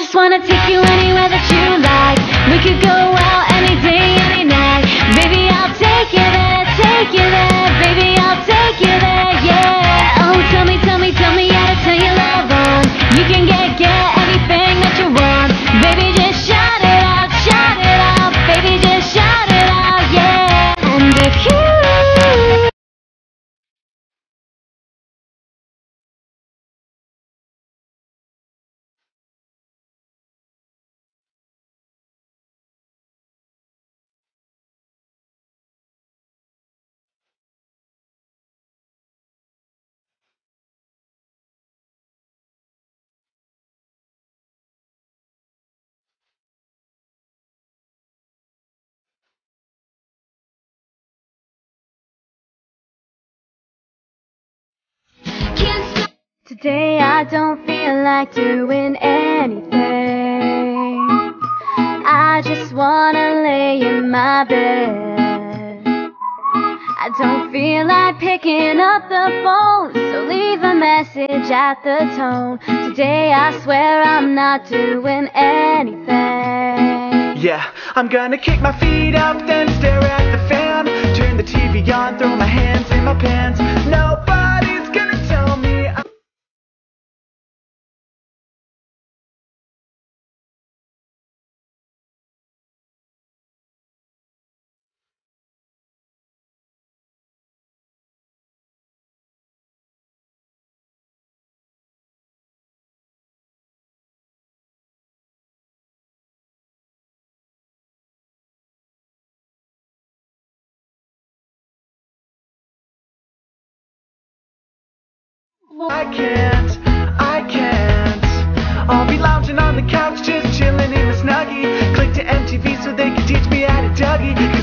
just wanna take you anywhere that you like. We could go out any day, any night. Baby, I'll take you there, baby, I'll take you there, yeah. Oh, tell me how to turn your love on. You can get anything that you want. Baby, just shout it out, baby, just shout it out, yeah. And if you today I don't feel like doing anything. I just wanna lay in my bed. I don't feel like picking up the phone, so leave a message at the tone. Today I swear I'm not doing anything. Yeah, I'm gonna kick my feet up, then stare at the fan. Turn the TV on, throw my hands in my pants. Nobody's gonna tell me I can't. I'll be lounging on the couch, just chilling in a Snuggie. Click to MTV so they can teach me how to Dougie.